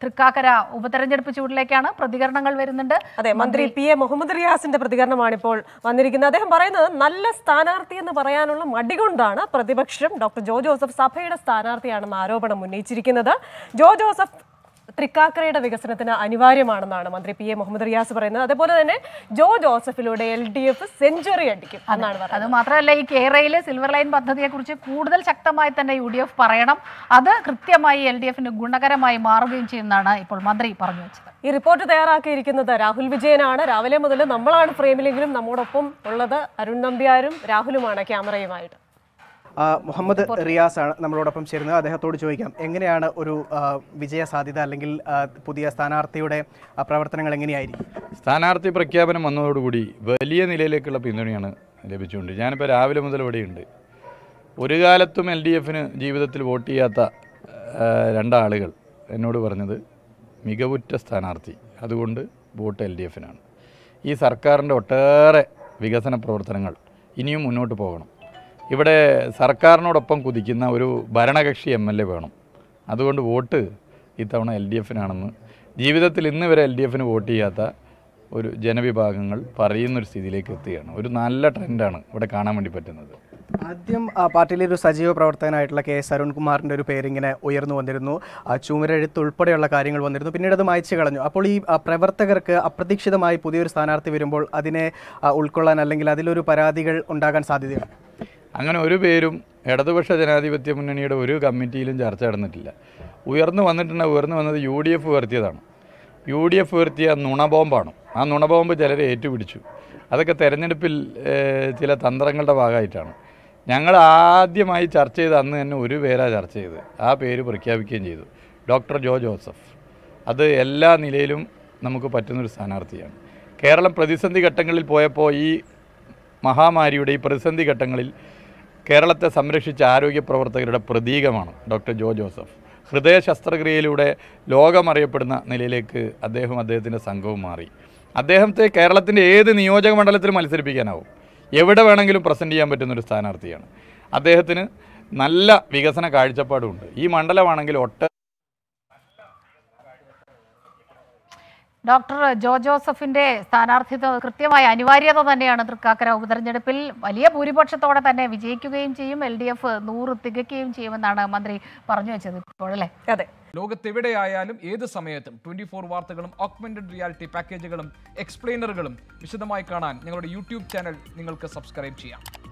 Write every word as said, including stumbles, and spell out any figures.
തൃക്കാക്കര ഉപതെരഞ്ഞെടുപ്പ് ചൂടിലേക്കാണ് പ്രതികരണങ്ങൾ വരുന്നുണ്ട്. അതെ, മന്ത്രി പി എ മുഹമ്മദ് റിയാസിന്റെ പ്രതികരണമാണ് ഇപ്പോൾ വന്നിരിക്കുന്നത്. അദ്ദേഹം പറയുന്നത് നല്ല സ്ഥാനാർത്ഥി എന്ന് പറയാനുള്ള മടി കൊണ്ടാണ് പ്രതിപക്ഷം ഡോക്ടർ ജോ ജോസഫ് സഭയുടെ സ്ഥാനാർത്ഥിയാണെന്ന ആരോപണം ഉന്നയിച്ചിരിക്കുന്നത്. ജോ ജോസഫ് തൃക്കാക്കരയുടെ വികസനത്തിന് അനിവാര്യമാണെന്നാണ് മന്ത്രി പി എ മുഹമ്മദ് റിയാസ് പറയുന്നത്. അതേപോലെ തന്നെ ജോ ജോസഫിലൂടെ എൽ ഡി എഫ് സെഞ്ചുറി അടിക്കും എന്നാണ് പറയുന്നത്. അത് മാത്രമല്ല, ഈ കേരളയിലെ സിൽവർ ലൈൻ പദ്ധതിയെക്കുറിച്ച് കൂടുതൽ ശക്തമായി തന്നെ യു ഡി എഫ് പറയണം. അത് കൃത്യമായി എൽ ഡി എഫിന് ഗുണകരമായി മാറുകയും ചെയ്യുന്നതാണ് ഇപ്പോൾ മന്ത്രി പറഞ്ഞു വെച്ചത്. ഈ റിപ്പോർട്ട് തയ്യാറാക്കിയിരിക്കുന്നത് രാഹുൽ വിജയനാണ്. രാവിലെ മുതൽ നമ്മളാണ് ഫ്രെയിമിലെങ്കിലും നമ്മോടൊപ്പം ഉള്ളത് അരുൺ നമ്പ്യാരും രാഹുലുമാണ് ക്യാമറയുമായിട്ട്. മുഹമ്മദ് റിയാസ് ആണ് നമ്മളോടൊപ്പം ചേരുന്നത്. അദ്ദേഹത്തോട് ചോദിക്കാം, എങ്ങനെയാണ് ഒരു വിജയ സാധ്യത അല്ലെങ്കിൽ പുതിയ സ്ഥാനാർത്ഥിയുടെ പ്രവർത്തനങ്ങൾ എങ്ങനെയായിരിക്കും? സ്ഥാനാർത്ഥി പ്രഖ്യാപനം വന്നതോടുകൂടി വലിയ നിലയിലേക്കുള്ള പിന്തുണയാണ് ലഭിച്ചുകൊണ്ട് ഞാനിപ്പോൾ രാവിലെ മുതൽ ഇവിടെയുണ്ട്. ഒരു കാലത്തും എൽ ഡി എഫിന് ജീവിതത്തിൽ വോട്ട് ചെയ്യാത്ത രണ്ടാളുകൾ എന്നോട് പറഞ്ഞത് മികവുറ്റ സ്ഥാനാർത്ഥി, അതുകൊണ്ട് വോട്ട് എൽ ഡി എഫിനാണ്. ഈ സർക്കാരിൻ്റെ ഒട്ടേറെ വികസന പ്രവർത്തനങ്ങൾ ഇനിയും മുന്നോട്ട് പോകണം. ഇവിടെ സർക്കാരിനോടൊപ്പം കുതിക്കുന്ന ഒരു ഭരണകക്ഷി എം എൽ എ വേണം. അതുകൊണ്ട് വോട്ട് ഇത്തവണ എൽ ഡി എഫിനാണെന്ന് ജീവിതത്തിൽ ഇന്ന് വരെ എൽ ഡി എഫിന് വോട്ട് ചെയ്യാത്ത ഒരു ജനവിഭാഗങ്ങൾ പറയുന്നൊരു സ്ഥിതിയിലേക്ക് എത്തുകയാണ്. ഒരു നല്ല ട്രെൻഡാണ് ഇവിടെ കാണാൻ വേണ്ടി പറ്റുന്നത്. ആദ്യം പാർട്ടിയിലെ ഒരു സജീവ പ്രവർത്തകനായിട്ടുള്ള കെ എസ് അരുൺകുമാറിൻ്റെ ഒരു പേരിങ്ങനെ ഉയർന്നു വന്നിരുന്നു. ചുമരെഴുത്ത് ഉൾപ്പെടെയുള്ള കാര്യങ്ങൾ വന്നിരുന്നു. പിന്നീട് അത് മായ്ച്ചു കളഞ്ഞു. അപ്പോൾ ഈ പ്രവർത്തകർക്ക് അപ്രതീക്ഷിതമായി പുതിയൊരു സ്ഥാനാർത്ഥി വരുമ്പോൾ അതിനെ ഉൾക്കൊള്ളാൻ അല്ലെങ്കിൽ അതിലൊരു പരാതികൾ ഉണ്ടാകാൻ സാധ്യതയാണ്. അങ്ങനെ ഒരു പേരും ഇടതുപക്ഷ ജനാധിപത്യ മുന്നണിയുടെ ഒരു കമ്മിറ്റിയിലും ചർച്ച നടന്നിട്ടില്ല. ഉയർന്നു വന്നിട്ടുണ്ട് ഉയർന്നു വന്നത് യു ഡി എഫ് ഉയർത്തിയതാണ്. യു ഡി എഫ് ഉയർത്തിയ നുണബോംബാണ്. ആ നുണബോംബ് ചിലരെ ഏറ്റുപിടിച്ചു. അതൊക്കെ തെരഞ്ഞെടുപ്പിൽ ചില തന്ത്രങ്ങളുടെ ഭാഗമായിട്ടാണ്. ഞങ്ങൾ ആദ്യമായി ചർച്ച ചെയ്ത് അന്ന് തന്നെ ഒരു പേരാ ചർച്ച ചെയ്ത് ആ പേര് പ്രഖ്യാപിക്കുകയും ചെയ്തു, ഡോക്ടർ ജോ ജോസഫ്. അത് എല്ലാ നിലയിലും നമുക്ക് പറ്റുന്നൊരു സ്ഥാനാർത്ഥിയാണ്. കേരളം പ്രതിസന്ധി ഘട്ടങ്ങളിൽ പോയപ്പോൾ ഈ മഹാമാരിയുടെ ഈ പ്രതിസന്ധി ഘട്ടങ്ങളിൽ കേരളത്തെ സംരക്ഷിച്ച ആരോഗ്യ പ്രവർത്തകരുടെ പ്രതീകമാണ് ഡോക്ടർ ജോ ജോസഫ്. ഹൃദയ ശസ്ത്രക്രിയയിലൂടെ ലോകമറിയപ്പെടുന്ന നിലയിലേക്ക് അദ്ദേഹം അദ്ദേഹത്തിൻ്റെ സംഘവും മാറി. അദ്ദേഹത്തെ കേരളത്തിൻ്റെ ഏത് നിയോജക മണ്ഡലത്തിലും മത്സരിപ്പിക്കാനാവും. എവിടെ വേണമെങ്കിലും പ്രസൻറ്റ് ചെയ്യാൻ പറ്റുന്നൊരു സ്ഥാനാർത്ഥിയാണ്. അദ്ദേഹത്തിന് നല്ല വികസന കാഴ്ചപ്പാടുമുണ്ട്. ഈ മണ്ഡലമാണെങ്കിൽ ഒട്ട ഡോക്ടർ ജോ ജോസഫിന്റെ സ്ഥാനാർത്ഥിത്വം കൃത്യമായ അനിവാര്യത തന്നെയാണ്. തൃക്കാക്കര ഉപതെരഞ്ഞെടുപ്പിൽ വലിയ ഭൂരിപക്ഷത്തോടെ തന്നെ വിജയിക്കുകയും ചെയ്യും. എൽ ഡി എഫ് നൂറ് തികയ്ക്കുകയും ചെയ്യുമെന്നാണ് മന്ത്രി പറഞ്ഞു വെച്ചത് ഇപ്പോഴല്ലേ. അതെ, ലോകത്തെവിടെയായാലും ഏത് സമയത്തും ട്വന്റി ഫോർ വാർത്തകളും ഓഗ്മെന്റഡ് റിയാലിറ്റി പാക്കേജുകളും എക്സ്പ്ലെയിനറുകളും വിശദമായി കാണാൻ ഞങ്ങളുടെ യൂട്യൂബ് ചാനൽ നിങ്ങൾക്ക് സബ്സ്ക്രൈബ് ചെയ്യാം.